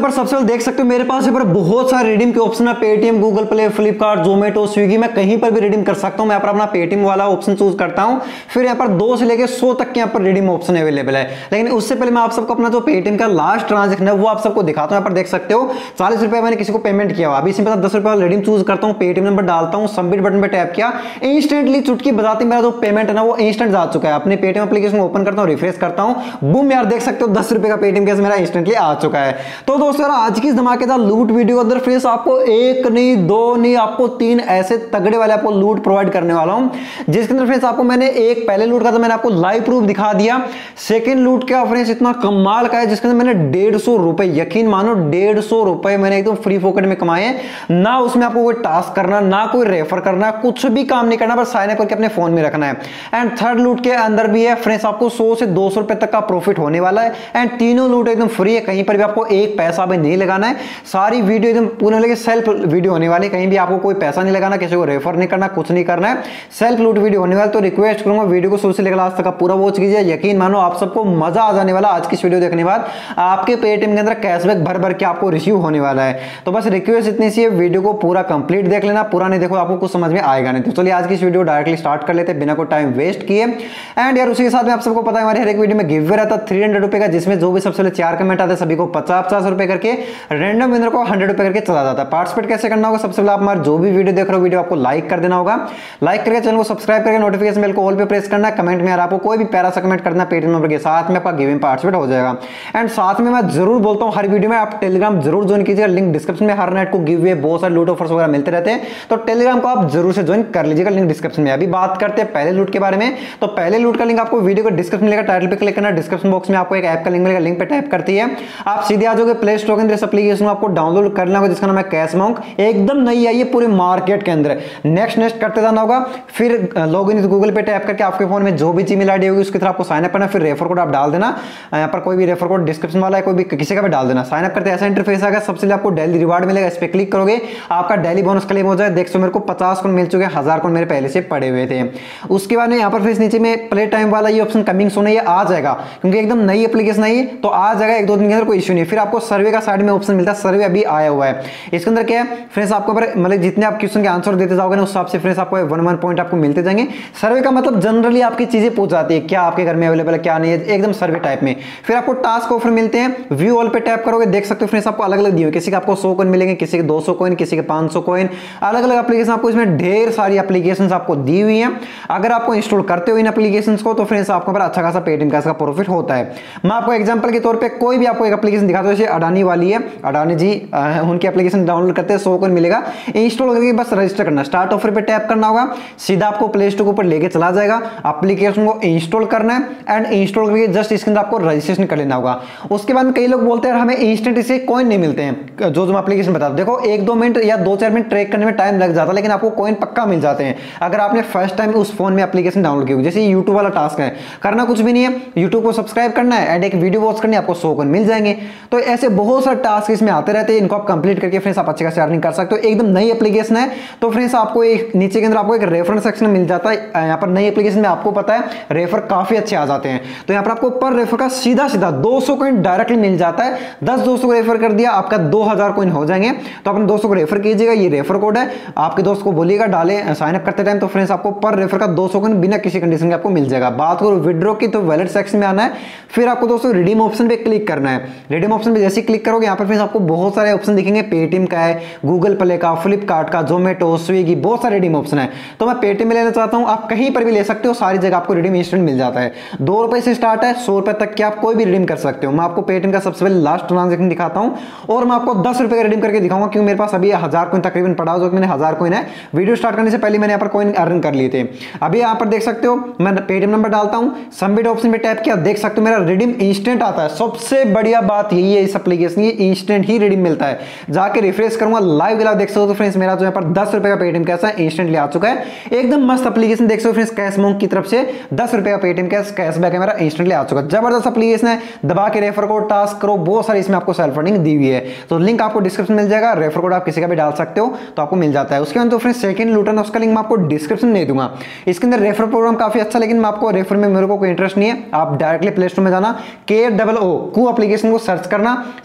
पर सबसे पहले देख सकते हो मेरे पास यहाँ पर बहुत सारे रिडीम के ऑप्शन है। Paytm, Google play, Flipkart, Zomato, Swiggy, मैं कहीं पर भी रिडीम कर सकता हूं। मैं यहाँ पर अपना पेटीएम वाला ऑप्शन चूज करता हूं। फिर यहाँ पर 2 से लेकर 100 तक के यहाँ पर रिडीम ऑप्शन अवेलेबल है। लेकिन उससे पहले मैं आप सबको अपना जो पेटीएम का लास्ट ट्रांजेक्शन है वो आप सबको दिखाता हूं। यहाँ पर देख सकते हो 40 रुपए मैंने किसी को पेमेंट किया हुआ। अभी इसमें 10 रुपए रिडीम चूज करता हूँ, पेटीएम नंबर डालता हूँ, सबमिट बटन पर टैप किया, इंस्टेंटली चुटकी बजाते मेरा जो पेमेंट है ना वो इंस्टेंट जा चुका है। अपने पेटीएम एप्लीकेशन ओपन करता हूँ, रिफ्रेश करता हूँ, बूम यार देख सकते हो 10 रुपए का पेटीएम कैश मेरा इंस्टेंटली आ चुका है। तो दोस्तों आज की धमाकेदार लूट वीडियो अंदर फ्रेंड्स आपको 1 नहीं 2 नहीं आपको 3 ऐसे तगड़े वाले आपको लूट प्रोवाइड करने वाला हूं, जिसके अंदर फ्रेंड्स आपको मैंने एक पहले लूट का तो मैंने आपको लाइव प्रूफ दिखा दिया। सेकंड लूट का फ्रेंड्स इतना कमाल का है जिसके अंदर मैंने 150 रुपए, यकीन मानो 150 रुपए मैंने एकदम फ्री पॉकेट में कमाए हैं। ना उसमें आपको कोई टास्क करना, ना कोई रेफर करना, कुछ भी काम नहीं करना, बस साइन अप करके अपने फोन में रखना है। एंड थर्ड लूट के अंदर भी है फ्रेंड्स आपको 100 से 200 रुपए तक का प्रॉफिट होने वाला है। एंड तीनों लूट एकदम फ्री है, कहीं पर भी आपको एक पैसा भी नहीं लगाना है। सारी वीडियो एकदम पूरे लेके सेल्फ वीडियो होने वाली, कहीं भी आपको कोई पैसा नहीं लगाना, किसी को रेफर नहीं करना, कुछ नहीं करना है, सेल्फ लूट वीडियो होने वाली। तो रिक्वेस्ट करूंगा वीडियो को शुरू से लेकर लास्ट तक पूरा वॉच कीजिए। यकीन मानो आप सबको मजा आ जाने वाला। आज की वीडियो देखने के बाद आपके पेटीएम के अंदर कैशबैक भर भर के आपको रिसीव होने वाला है। तो बस रिक्वेस्ट इतनी सी है, वीडियो को पूरा कंप्लीट देख लेना, पूरा नहीं देखो आपको कुछ समझ में आएगा नहीं। तो चलिए आज की वीडियो डायरेक्टली स्टार्ट कर लेते हैं बिना कोई टाइम वेस्ट किए। एंड यार उसी के साथ में आप सबको पता है हमारे हर एक वीडियो में गिव अवे रहता है 300 रुपए का, जिसमें जो भी सबसे पहले 4 कमेंट आते हैं सभी को 50-50 रुपए करके, रैंडम विनर को 100 रुपए करके चला जाता है। पार्टिसिपेट कैसे करना होगा, सबसे पहले आप हमारे जो भी वीडियो देख रहे हो वीडियो आपको लाइक कर देना होगा, लाइक करके चैनल को सब्सक्राइब करके नोटिफिकेशन बेल को ऑल पे प्रेस करना है। कमेंट में यार आपको कोई भी प्यारा सा कमेंट करना पेटीएम नंबर के साथ में आपका गिव में पार्टिसिपेट हो जाएगा। एंड साथ में मैं जरूर बोलता हूं हर वीडियो में आप टेलीग्राम जरूर ज्वाइन कीजिएगा, लिंक डिस्क्रिप्शन में। हर नाइट को गिव अवे बहुत सारे लूट ऑफर्स वगैरह मिलते रहते हैं, तो टेलीग्राम को आप जरूर से ज्वाइन कर लीजिएगा, लिंक डिस्क्रिप्शन में। अभी बात करते हैं पहले लूट के बारे में। तो पहले लूट का लिंक आपको वीडियो को डिस्क्रिप्शन मिलेगा, टाइटल पे क्लिक करना, डिस्क्रिप्शन बॉक्स में आपको एक ऐप का लिंक मिलेगा, लिंक पे टैप करती है आप सीधे आ जाओगे प्ले स्टोर के अंदर। इस एप्लीकेशन को आपको डाउनलोड करना होगा जिसका नाम है कैश मॉन्क, एकदम नई आई है पूरे मार्केट के अंदर। नेक्स्ट करते जाना होगा, फिर लॉगिन गूगल पे टैप करके आपके फोन में जो भी जीमेल आईडी होगी उसकी तरफ आपको साइन अप करना, फिर रेफर कोड आप डाल देना। यहाँ पर कोई भी रेफर कोड डिस्क्रिप्शन वाला है, कोई भी किसी का भी डाल देना। साइन अप करते ऐसा इंटरफेस आएगा, सबसे पहले आपको डेली रिवार्ड मिलेगा, इस पे क्लिक करोगे आपका डेली बोनस क्लेम हो जाए। देख सो मेरे को 50 कॉइन मिल चुके हैं, 1000 कॉइन मेरे पहले से पड़े हुए थे। उसके बाद यहाँ पर फिर नीचे में प्ले टाइम वाला ये ऑप्शन कमिंग सून है, ये आ जाएगा क्योंकि एकदम नई एप्लीकेशन है ये, तो आ जाएगा 1-2 दिन के अंदर, कोई इश्यू नहीं। फिर आपको सर्वे का साइड में ऑप्शन मिलता है, सर्वे अभी आया हुआ है। इसके अंदर क्या है फ्रेंड्स, आपको मतलब जितने आप क्वेश्चन के आंसर देते जाओगे ना उस हिसाब से फ्रेंड्स आपको 1-1 पॉइंट आपको मिलते जाएंगे। सर्वे का मतलब जनरली आपकी चीजें पूछ जाती है, क्या आपके घर में अवेलेबल है क्या नहीं है, एकदम सर्वे टाइप में। फिर आपको टास्क ऑफर मिलते हैं, व्यू ऑल पे टैप करोगे देख सकते हो फ्रेंड्स आपको अलग अलग दिए, किसी के आपको 100 कॉइन मिलेंगे, किसी के 200 कॉइन, किसी के 500 कॉइन, अलग अलग एप्लीकेशन आपको इसमें ढेर सारी एप्लीकेशंस आपको दी हुई हैं। अगर आपको इंस्टॉल करते हो इन एप्लीकेशंस को तो फ्रेंड्स आपको पर अच्छा खासा पेटीएम का प्रॉफिट होता है। मैं आपको एग्जांपल के तौर पे कोई भी आपको एक एप्लीकेशन दिखाता हूं, जैसे अडानी वाली है, अडानी जी उनकी एप्लीकेशन डाउनलोड करते हैं 100 कॉइन मिलेगा, इंस्टॉल करके बस रजिस्टर करना, स्टार्ट ऑफर पे टैप करना होगा, सीधा आपको प्ले स्टोर के ऊपर लेके चला जाएगा। एप्लीकेशन को इंस्टॉल करना है एंड इंस्टॉल करके जस्ट इसके अंदर आपको रजिस्ट्रेशन कर लेना होगा। उसके बाद में कई लोग बोलते हैं हमें इंस्टेंट इससे कॉइन नहीं मिलते हैं, जो मैं एप्लीकेशन बता दूं, देखो 1-2 मिनट या 2-4 मिनट ट्रैक करने में टाइम लग जाता है, लेकिन आपको कॉइन पक्का मिल जाते हैं अगर आपने फर्स्ट टाइम उस फोन में एप्लीकेशन डाउनलोड की होगी। जैसे यूट्यूब वाला टास्क है, करना कुछ भी नहीं है, यूट्यूब को सब्सक्राइब करना है एंड एक वीडियो वॉच करनी है, आपको 100 कॉइन मिल जाएंगे। तो ऐसे बहुत सारे टास्क इसमें आते रहते हैं, इनको आप कंप्लीट करके फ्रेंड्स आप अच्छे खासे अर्निंग कर सकते हो। एकदम नई एप्लीकेशन है, तो फ्रेंड्स आपको एक नीचे के अंदर आपको एक रेफरेंस सेक्शन मिल जाता है। यहाँ पर नई एप्लीकेशन में आपको पता है रेफर काफी अच्छे आ जाते हैं, तो यहाँ पर आपको पर रेफर का सीधा 200 कॉइन डायरेक्टली मिल जाता है। 10 दोस्तों को रेफर कर दिया, आपका 2000 कॉइन हो जाएंगे। तो अपने दोस्तों को रेफर कीजिएगा, ये रेफर कोड है, आपके दोस्त को बोलिएगा डाले साइन अप करते टाइम, तो फ्रेंड्स आपको पर रेफर का 200 कॉइन बिना किसी कंडीशन के आपको मिल जाएगा। बात करो विड्रॉ की, तो वैलेट सेक्शन में आना है, फिर आपको दोस्तों रिडीम ऑप्शन पे क्लिक करना है। रिडीम ऑप्शन पे जैसे क्लिक करोगे यहाँ पर फ्रेंड्स आपको बहुत सारे ऑप्शन दिखेंगे, पेटीएम का है, गूगल प्ले का, फ्लिपकार्ट का, जोमेटो, स्विगी, बहुत सारे रिडीम ऑप्शन है। तो मैं पेटीएम में लेना चाहता हूँ, आप कहीं पर भी ले सकते हो, सारी जगह आपको रिडीम इंस्टेंट मिल जाता है। 2 रुपए से स्टार्ट है, 100 रुपए तक के आप कोई भी रिडीम कर सकते हो। मैं आपको पेटीएम का सबसे पहले लास्ट ट्रांजेक्शन दिखाता हूँ और मैं आपको 10 रुपए का रिडीम करके दिखाऊंगा, क्योंकि मेरे पास अभी 1000 कॉइन तकरीबन पड़ा हो, मैंने 1000 कॉइन है, वीडियो स्टार्ट करने से पहले मैंने यहाँ पर कॉइन अर्न कर लिए थे। अभी यहाँ पर देख सकते हो मैं पेटीएम नंबर डालता हूँ, सबमिट ऑप्शन पे टैप किया, देख सकते हो मेरा रिडीम इंस्टेंट आता है। सबसे बढ़िया बात यही है इस एप्लीकेशन की, इंस्टेंट ही रिडीम मिलता है। जाके रिफ्रेश करूंगा लाइव गला देख सकते हो, तो फ्रेंड्स मेरा जो यहाँ पर 10 रुपए का पेटीएम कैश है इंस्टेंटली आ चुका है। एकदम मस्त एप्लीकेशन देख सकते हो फ्रेंड्स, कैश मॉन्क की तरफ से 10 रुपए का पेटीएम कैशबैक है मेरा इंस्टेंटली आ चुका है। जबरदस्त एप्लीकेशन है, दबा के रेफर कोड टास्क करो, बहुत सारी इसमें आपको सेल्फ अर्निंग दी हुई है। तो लिंक आपको डिस्क्रिप्शन मिल जाएगा, रेफर कोड आप किसी का भी डाल सकते हो तो आपको मिल जाता है। उसके बाद तो फ्रेंड्स सेकंड लूटन, उसका लिंक मैं आपको डिस्क्रिप्शन में दे दूंगा। इसके अंदर रेफर प्रोग्राम काफी अच्छा, लेकिन मैं आपको रेफर में मेरे को कोई इंटरेस्ट नहीं है। आप डायरेक्टली प्ले स्टोर में जाना, KOO एप्लीकेशन को सर्च करना,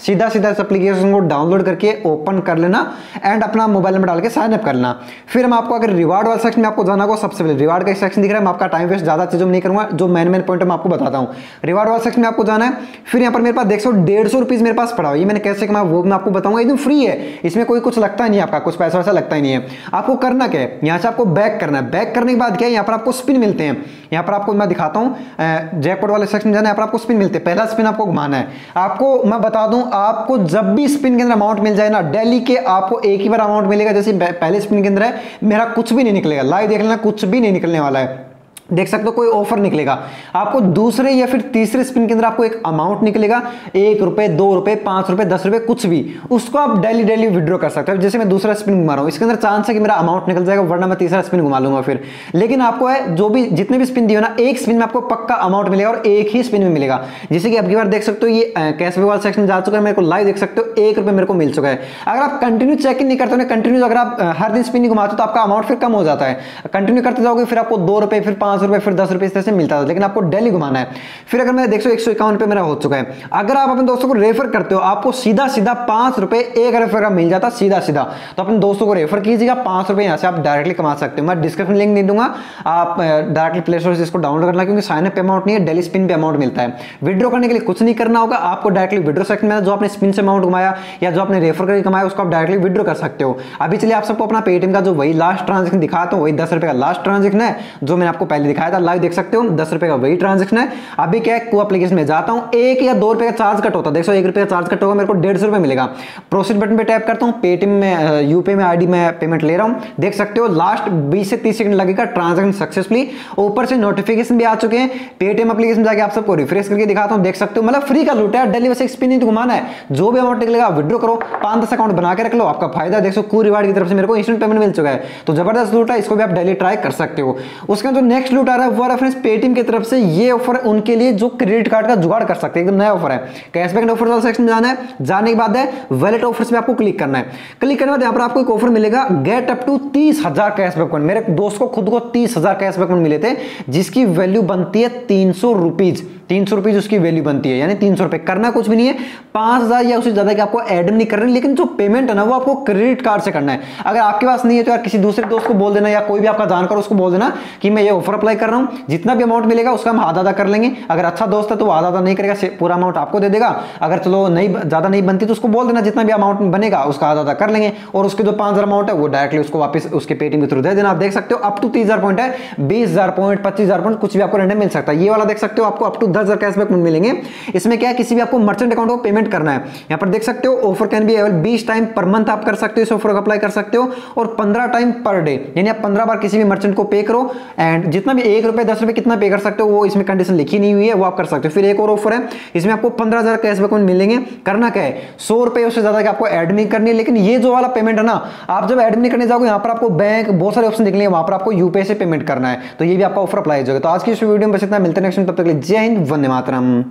सीधा सीधा इस एप्लीकेशन को डाउनलोड करके ओपन कर लेना एंड अपना मोबाइल नंबर डाल के साइन अप कर लेना। फिर हम आपको अगर रिवार्ड वाले सेक्शन में आपको जाना होगा, सबसे पहले रिवार्ड का सेक्शन दिख रहा है, मैं आपका टाइम वेस्ट ज्यादा चीजों में नहीं करूंगा, जो मेन पॉइंट मैं आपको बताता हूं। रिवार्ड वाले सेक्शन में आपको जाना है, फिर यहाँ पर मेरे पास देख सकते हो 150 रुपीज मेरे पास पड़ा हुआ, ये मैंने कैसे कमाया वो मैं आपको बताऊंगा। एकदम फ्री है, इसमें कोई कुछ लगता नहीं है, आपका कुछ पैसा वैसा लगता ही नहीं है। आपको करना क्या है, यहाँ से आपको बैक करना है। बैक करने के बाद क्या है, यहाँ पर आपको स्पिन मिलते हैं। यहाँ पर आपको मैं दिखाता हूँ, जैकपॉट वाले सेक्शन में जाना है, यहाँ पर आपको स्पिन मिलते हैं। पहला स्पिन आपको घुमाना है। आपको मैं बता दूं, आपको जब भी स्पिन के अंदर अमाउंट मिल जाए ना डेली के, आपको एक ही बार अमाउंट मिलेगा। जैसे पहले स्पिन के अंदर है, मेरा कुछ भी नहीं निकलेगा, लाइव देख लेना, कुछ भी नहीं निकलने वाला है, देख सकते हो कोई ऑफर निकलेगा। आपको दूसरे या फिर तीसरे स्पिन के अंदर आपको एक अमाउंट निकलेगा, 1 रुपए, 2 रुपए, 5 रुपए, 10 रुपए, कुछ भी, उसको आप डेली डेली विड्रॉ कर सकते हो। जैसे मैं दूसरा स्पिन घुमा रहा हूं, इसके अंदर चांस है कि मेरा अमाउंट निकल जाएगा, वरना मैं तीसरा स्पिन घुमा लूंगा फिर। लेकिन आपको है, जो भी जितने भी स्पिन दिए ना, एक स्पिन में आपको पक्का अमाउंट मिलेगा और एक ही स्पिन में मिलेगा। जैसे कि अब की बार देख सकते हो, ये कैशबैक वाला सेक्शन जा चुका है, मेरे को लाइव देख सकते हो 1 रुपए मेरे को मिल चुका है। अगर आप कंटिन्यू चेक नहीं करते हो, कंटिन्यू अगर आप हर दिन स्पिन नहीं घुमाते हो, तो आपका अमाउंट फिर कम हो जाता है। कंटिन्यू करते जाओगे फिर आपको 2 रुपए, फिर 5 रुपए, फिर 10 रुपए से मिलता था, लेकिन आपको डेली घुमाना है। फिर अगर मैं देखो 151 पे मेरा हो चुका है। अगर आप अपने दोस्तों को रेफर करते हो, आपको सीधा सीधा 5 रुपए एक रेफर का मिल जाता सीधा सीधा। तो अपने दोस्तों को रेफर कीजिएगा, 5 रुपए यहां से आप डायरेक्टली कमा सकते हो। मैं डिस्क्रिप्शन लिंक दे दूंगा, आप डायरेक्टली प्ले स्टोर से इसको डाउनलोड करना, क्योंकि साइन अप अमाउंट नहीं है, डेली स्पिन पे अमाउंट मिलता है। विड्रॉ करने के लिए कुछ नहीं करना होगा, आपको डायरेक्टली विड्रॉ सेक्शन में जो आपने स्पिन से अमाउंट घुमाया या जो आपने रेफर करके कमाया, उसको आप डायरेक्टली विड्रॉ कर सकते हो। अभी चलिए आप सबको अपना पेटीएम का जो वही लास्ट ट्रांजेक्शन दिखाता हूं, वही 10 रुपए का लास्ट ट्रांजेक्शन है, जो मैंने आपको पहले दिखाया था, लाइव देख सकते हो 10 रुपए का वही ट्रांजेक्शन है। अभी क्या है, को एप्लीकेशन में जाता हूं, 1 या 2 रुपए का चार्ज कट होता है, देखो 1 रुपए का चार्ज कट होगा, मेरे को 150 रुपए मिलेगा। प्रोसीड बटन पे टैप करता हूं, पेटीएम में यूपीआई में आईडी में पेमेंट ले रहा हूं, देख सकते हो लास्ट 20 से 30 सेकंड लगेगा, ट्रांजैक्शन सक्सेसफुली। ऊपर से नोटिफिकेशन भी आ चुके हैं। पेटीएम एप्लीकेशन जाके आप सबको रिफ्रेश करके दिखाता हूं, देख सकते हो, मतलब फ्री का लूट है। डेली बस एक स्पिन ही घुमाना है, जो भी अमाउंट निकलेगा विड्रॉ करो, 5-10 अकाउंट बना के रख लो, आपका फायदा। देखो कू रिवार्ड की तरफ से मेरे को इंस्टेंट पेमेंट मिल चुका है, तो जबरदस्त लूट है, इसको भी आप डेली ट्राई कर सकते हो। उसका जो नेक्स्ट लूट आ रहा है वो फ्रेंड्स पेटीएम की तरफ से, ये ऑफर उनके लिए जो क्रेडिट कार्ड का जुगाड़ कर सकते हैं, एकदम नया ऑफर है। कैशबैक ऑफर वाला सेक्शन में जाना है, जाने के बाद है वैलेट ऑफर्स पे आपको क्लिक करना है। क्लिक करने के बाद यहाँ पर आपको एक ऑफर मिलेगा, get up to 30,000 cashback point. मेरे दोस्त को खुद को 30,000 कैशबैक पॉइंट मिले थे, जिसकी वैल्यू बनती है 300 रुपीज। 300 रुपीज उसकी वैल्यू बनती है, यानी 300 रुपए। करना कुछ भी नहीं है, 5,000 या उससे ज्यादा की आपको एड नहीं करना, लेकिन जो पेमेंट है ना वो आपको क्रेडिट कार्ड से करना है। अगर आपके पास नहीं है तो यार किसी दूसरे दोस्त को बोल देना, या कोई भी आपका जानकार उसको बोल देना कि मैं ये ऑफर अप्लाई कर रहा हूं, जितना भी अमाउंट मिलेगा उसका हम आधा आधा कर लेंगे। अगर अच्छा दोस्त है तो वो आधा आधा नहीं करेगा, पूरा अमाउंट आपको दे देगा। अगर चलो नहीं ज्यादा नहीं बनती तो उसको बोल देना जितना भी अमाउंट बनेगा उसका आधा आधा कर लेंगे, और उसके जो 5,000 अमाउंट है वो डायरेक्टली उसको वापस उसके पेटीएम के थ्रू दे देना। आप देख सकते हो अप टू 30,000 पॉइंट है, 20,000 पॉइंट, 25,000 पॉइंट, कुछ भी आपको रैंडम मिल सकता है। ये वाला देख सकते हो आपको अप टू 10,000 कैशबैक मिलेंगे। इसमें क्या है, किसी भी आपको मर्चेंट अकाउंट को पेमेंट करना है। यहां पर देख सकते हो offer can be available 20 time per month आप कर सकते हो, इस ऑफर को अप्लाई कर सकते हो, और 15 टाइम पर डे, यानी आप 15 बार किसी भी मर्चेंट को पे करो, एंड जितना भी 1 रुपए 10 रुपए कितना पे कर सकते हो वो इसमें कंडीशन लिखी नहीं हुई है, वो आप कर सकते हो। फिर एक और ऑफर है, इसमें आपको 15,000 कैशबैक मिलेंगे। करना क्या है, 100 रुपए उससे ज्यादा आपको ऐड नहीं करनी है, लेकिन ये जो वाला पेमेंट है ना, आप जब ऐड नहीं करने जाओगे, यहां पर आपको बैंक बहुत सारे ऑप्शन दिखेंगे, वहां पर आपको यूपीआई से पेमेंट करना है, तो ये भी आपका ऑफर अप्लाई हो जाएगा। तो आज की इस वीडियो में बस इतना, मिलते हैं नेक्स्ट, तब तक के लिए जय हिंद, वंदे मातरम।